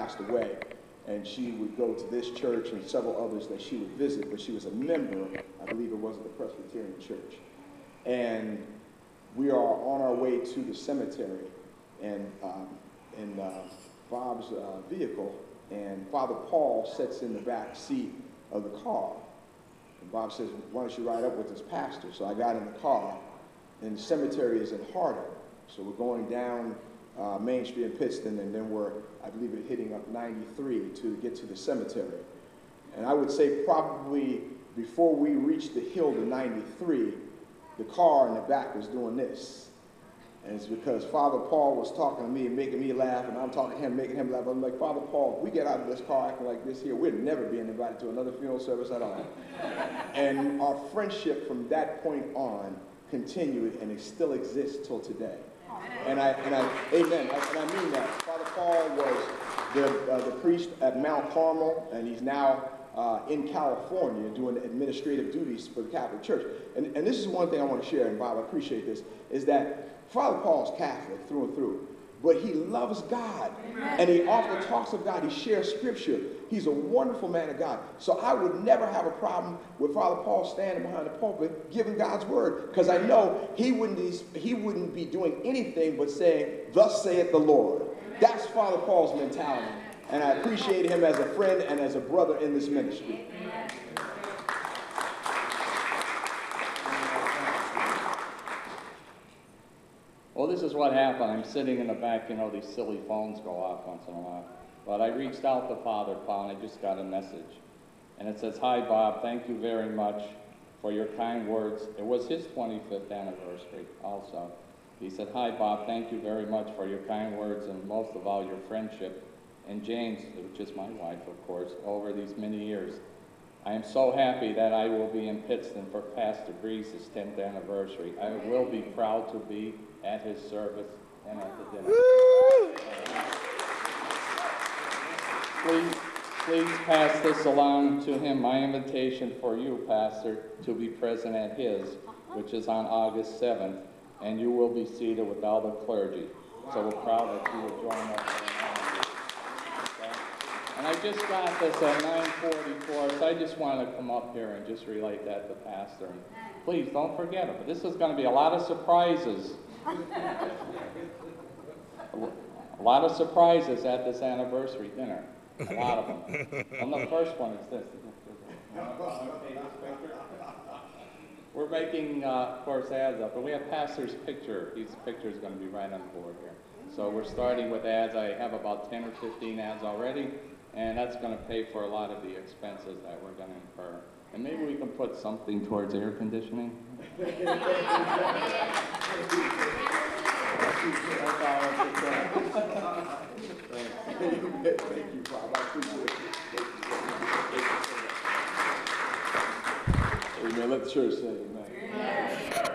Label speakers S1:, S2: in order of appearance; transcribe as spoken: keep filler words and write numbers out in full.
S1: passed away. And she would go to this church and several others that she would visit, but she was a member, I believe it was at the Presbyterian Church. And we are on our way to the cemetery, and um, in uh, Bob's uh, vehicle, and Father Paul sits in the back seat of the car. And Bob says, why don't you ride up with this pastor? So I got in the car, and the cemetery is in Hardin. So we're going down uh, Main Street in Pittston, and then we're, I believe, we're hitting up ninety-three to get to the cemetery. And I would say probably before we reached the hill to ninety-three, the car in the back was doing this. And it's because Father Paul was talking to me and making me laugh, and I'm talking to him, making him laugh. I'm like, Father Paul, if we get out of this car acting like this here, we'll never be invited to another funeral service at all. And our friendship from that point on continued, and it still exists till today. And I, and I, amen, I, and I mean that. Father Paul was the, uh, the priest at Mount Carmel, and he's now uh, in California doing administrative duties for the Catholic Church. And, and this is one thing I want to share, and Bob, I appreciate this, is that Father Paul's Catholic through and through, but he loves God. Amen. And he often talks of God. He shares scripture. He's a wonderful man of God. So I would never have a problem with Father Paul standing behind the pulpit giving God's word, because I know he wouldn't, be, he wouldn't be doing anything but saying, thus saith the Lord. Amen. That's Father Paul's mentality. And I appreciate him as a friend and as a brother in this ministry. Amen.
S2: Well, this is what happened. I'm sitting in the back, you know, these silly phones go off once in a while. But I reached out to Father Paul, and I just got a message. And it says, hi, Bob, thank you very much for your kind words. It was his twenty-fifth anniversary also. He said, hi, Bob, thank you very much for your kind words, and most of all, your friendship. And James, which is my wife, of course, over these many years. I am so happy that I will be in Pittston for Pastor Breeze's tenth anniversary. I will be proud to be at his service and at the dinner. Please, please pass this along to him, my invitation for you, Pastor, to be present at his, which is on August seventh, and you will be seated with all the clergy. So we're proud that you will join us. Okay? And I just got this at nine forty-four, so I just want to come up here and just relate that to Pastor. And please don't forget it, but this is going to be a lot of surprises. A lot of surprises at this anniversary dinner. A lot of them. And the first one is this. We're making, uh, of course, ads up, but we have Pastor's picture. His picture is going to be right on the board here. So we're starting with ads. I have about ten or fifteen ads already, and that's going to pay for a lot of the expenses that we're going to incur. And maybe we can put something towards air conditioning. Thank you, Bob. I appreciate it.
S1: Amen. Let the church say amen.